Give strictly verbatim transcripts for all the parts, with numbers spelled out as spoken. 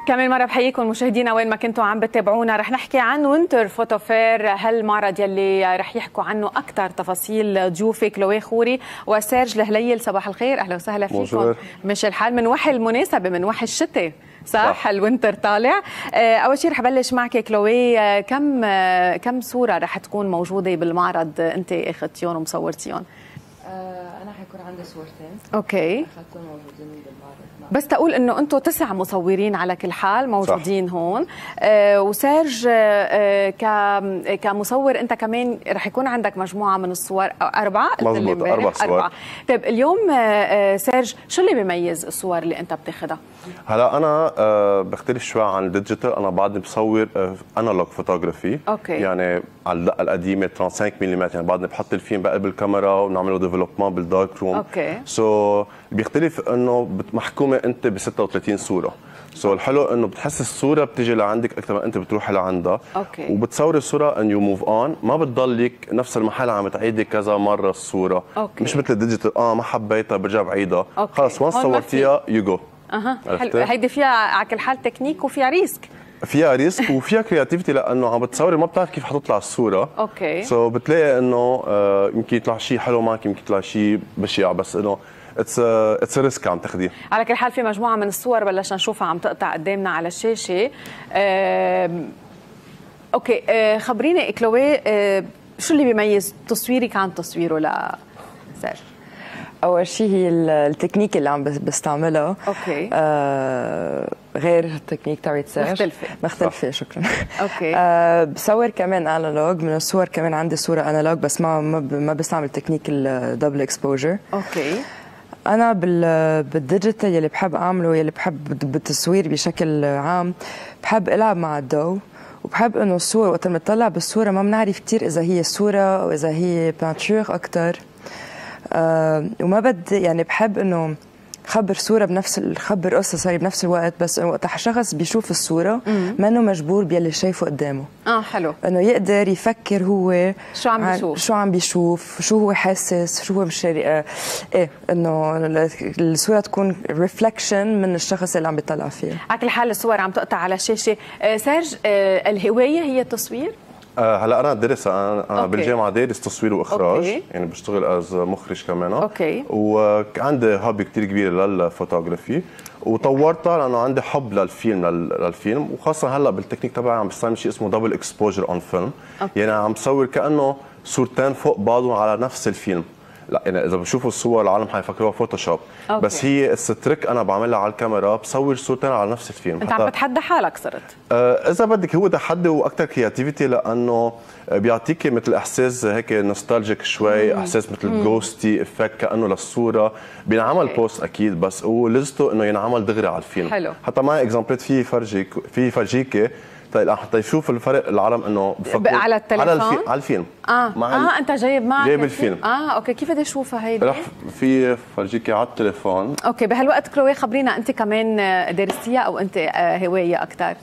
كمان مرة بحييكم مشاهدينا وين ما كنتوا عم بتابعونا. رح نحكي عن وينتر فوتو فير، هالمعرض يلي رح يحكوا عنه أكثر تفاصيل ضيوفي كلوي خوري وسيرج الهليل. صباح الخير، أهلا وسهلا فيكم. مش الحال من وحي المناسبة، من وحي الشتاء صح, صح. الوينتر طالع. أول شيء رح بلش معك كلوي، كم كم صورة رح تكون موجودة بالمعرض أنت أخذتيهم ومصورتيهم؟ أنا حيكون عندي صورتين. أوكي. أخذتهم موجودين بالمعرض. بس تقول انه انتم تسع مصورين على كل حال موجودين. صح. هون آه وسيرج آه كمصور انت كمان رح يكون عندك مجموعه من الصور، اربعه. مضبوط، اربع صور. أربعة. طيب اليوم آه سيرج شو اللي بيميز الصور اللي انت بتاخذها؟ هلا انا آه بختلف شوي عن الديجيتال، انا بعدني بصور آه انالوج فوتوغرافي. اوكي. يعني على الدقه القديمه خمسة وثلاثين ملم، يعني بعدني بحط الفيلم بقلب الكاميرا ونعمله ديفلوبمون بالدارك روم. اوكي. سو so, بيختلف انه محكومه انت ب ستة وثلاثين صوره. سو so, الحلو انه بتحس الصوره بتيجي لعندك اكثر ما انت بتروحي لعندها. اوكي. وبتصوري الصوره ان يو موف اون، ما بتضلك نفس المحل عم تعيدي كذا مره الصوره. أوكي. مش مثل الديجيتال اه ما حبيتها برجع بعيدها. خلص وانس صورتيها يو جو. اها حلو. هيدي فيها على كل حال تكنيك وفيها ريسك. فيها ريسك وفيها كرياتيفيتي، لانه عم بتصوري ما بتعرف كيف حتطلع الصوره. اوكي. سو so بتلاقي انه آه يمكن يطلع شيء حلو معك، يمكن يطلع شيء بشع، بس انه اتس اتس ريسك عم تاخذيه. على كل حال في مجموعه من الصور بلشنا نشوفها عم تقطع قدامنا على الشاشه. آه اوكي. آه خبريني كلوي، آه شو اللي بيميز تصويرك عن تصويره لسيرج؟ اول شيء هي التكنيك اللي عم بستعملها. اوكي. آه غير التكنيك تاعت سيرج، مختلفه مختلفه. شكرا. اوكي. آه بصور كمان انالوج، من الصور كمان عندي صوره انالوج بس ما ما بستعمل تكنيك الدبل اكسبوجر. اوكي. انا بال بالديجيتال يلي بحب اعمله، يلي بحب بالتصوير بشكل عام، بحب العب مع الضوء، وبحب انه الصور وقت ما نطلع بالصوره ما بنعرف كثير اذا هي صوره او اذا هي بانتور اكثر. آه وما بدي يعني بحب انه خبر صوره بنفس خبر قصه صار بنفس الوقت، بس وقت شخص بيشوف الصوره ما انه مجبور باللي شايفه قدامه. اه حلو. انه يقدر يفكر هو شو عم بيشوف، شو عم بيشوف، شو هو حاسس، شو هو مش آه ايه انه الصوره تكون ريفلكشن من الشخص اللي عم بيطلع فيه. على كل حال الصور عم تقطع على الشاشه. آه سيرج، آه الهوايه هي التصوير؟ آه هلا انا دارس، انا, أنا بالجامعه دارس تصوير واخراج. أوكي. يعني بشتغل از مخرج كمان. اوكي. وعندي هوبي كثير كبير للفوتوغرافي، وطورتها لانه عندي حب للفيلم للفيلم وخاصه هلا بالتكنيك تبعي عم بستعمل شيء اسمه دبل اكسبوجر اون فيلم. يعني عم بصور كانه صورتين فوق بعضهم على نفس الفيلم. لا يعني اذا بشوفوا الصور العالم حيفكروها فوتوشوب. أوكي. بس هي التريك انا بعملها على الكاميرا، بصور صورتين على نفس الفيلم. انت عم بتحدى حالك صرت؟ آه اذا بدك هو تحدي واكثر كرياتيفيتي، لانه بيعطيك مثل احساس هيك نوستالجيك شوي. مم. احساس مثل جوستي افكت كانه للصوره بينعمل بوست اكيد، بس هو لزته انه ينعمل دغري على الفيلم. حلو. حتى معي اكزامبلات في فرجيك في فرجيكي حتى يشوف الفرق العالم انه بفكر على التليفون على, الفي... على الفيلم. اه مع اه انت جايب معك جايب الفيلم. اه اوكي. كيف بدي اشوفها هيدي؟ رح في فرجيكي على التليفون. اوكي. بهالوقت كلوي خبرينا انت كمان درستيها او انت هوايه اكثر؟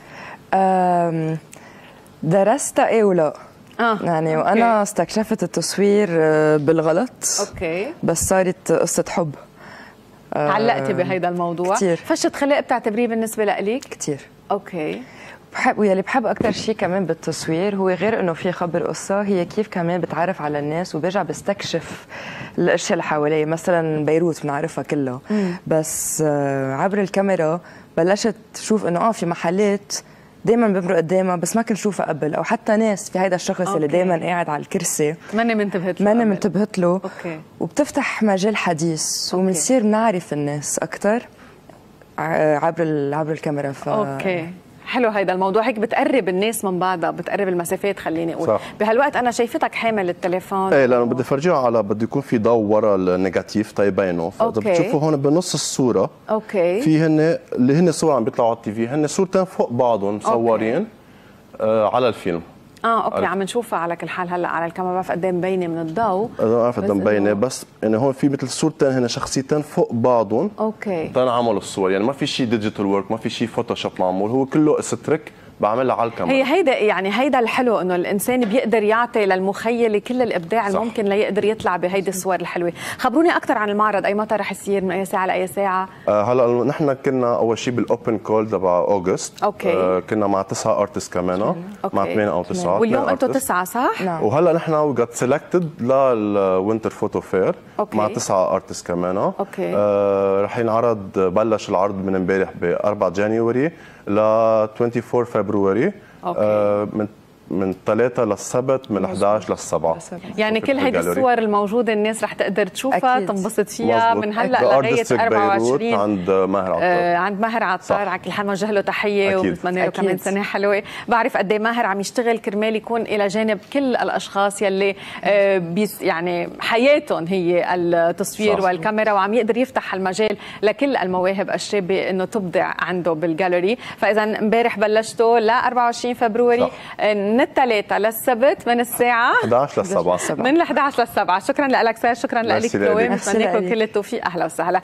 درستها ايه ولا اه يعني. أوكي. وانا استكشفت التصوير بالغلط. اوكي. بس صارت قصه حب. تعلقتي بهيدا الموضوع كثير. فشة خلق بتعتبريه بالنسبه لك؟ كثير. اوكي. بحب ويلي بحب اكثر شيء كمان بالتصوير هو غير انه في خبر قصه، هي كيف كمان بتعرف على الناس وبرجع بستكشف الاشياء اللي حواليه. مثلا بيروت بنعرفها كلها، بس عبر الكاميرا بلشت تشوف انه اه في محلات دائما بمرق قدامها بس ما كنت شوفها قبل، او حتى ناس في هيدا الشخص. أوكي. اللي دائما قاعد على الكرسي ماني منتبهت له ماني منتبهت له. اوكي. وبتفتح مجال حديث وبنصير نعرف الناس اكثر عبر عبر الكاميرا. ف... اوكي. حلو هيدا الموضوع، هيك بتقرب الناس من بعضها، بتقرب المسافات خليني اقول. صح. بهالوقت انا شايفتك حامل التليفون. ايه لانه بدي فرجيها على بده يكون في ضوء ورا النيجاتيف تيبينه. فاذا بتشوفوا هون بنص الصوره اوكي في هن اللي هن صور عم بيطلعوا على التي في، هن صورتين فوق بعضهم مصورين آه على الفيلم. اه اوكي. عم نشوفها على كل حال هلا على الكاميرا، ما بعرف قد ايه مبينه من الضوء. ما بعرف قد ايه مبينه، بس يعني هون في مثل صورتين هن شخصيتين فوق بعضهم. اوكي. تنعملوا الصور، يعني ما في شيء ديجيتال ورك، ما في شيء فوتوشوب معمول، هو كله ستريك بعملها على الكاميرا. هي هيدا يعني هيدا الحلو انه الانسان بيقدر يعطي للمخيله كل الابداع صح. الممكن ليقدر يطلع بهيدي الصور الحلوه. خبروني اكثر عن المعرض، اي متى رح يصير، من اي ساعه لاي ساعه؟ آه هلا نحن كنا اول شيء بالاوبن كول تبع اوغست. اوكي. آه كنا مع تسعه ارتست كمان، مع ثمانيه او تسعه، واليوم انتم تسعه صح؟ نعم. وهلا نحن وي جت سيلكتد للوينتر فوتو فير مع تسعه ارتست كمان. اوكي. آه رح ينعرض، بلش العرض من امبارح ب اربعه جانيوري ل اربعه وعشرين فبراير. أوكي. آه من من ثلاثة للسبت، من احد عشر للسبعة. يعني كل هيدي الصور الموجودة الناس رح تقدر تشوفها تنبسط فيها من هلا لغاية اربعه وعشرين عند ماهر عطار. آه عند ماهر عطار، على كل حال بنوجه له تحية وبنتمنى له كمان سنة حلوة. بعرف قد ايه ماهر عم يشتغل كرمال يكون إلى جانب كل الأشخاص يلي آه بيس يعني حياتهم هي التصوير صح. والكاميرا، وعم يقدر يفتح المجال لكل المواهب الشابة إنه تبدع عنده بالجاليري. فإذا امبارح بلشتوا ل اربعه وعشرين فبراير من الثلاثة للسبت من الساعة احد عشر للسبعة، من ال احد عشر للسبعة. شكرا لك سير، شكرا لك كلوي، بتمنى لكم كل التوفيق. أهلا وسهلا.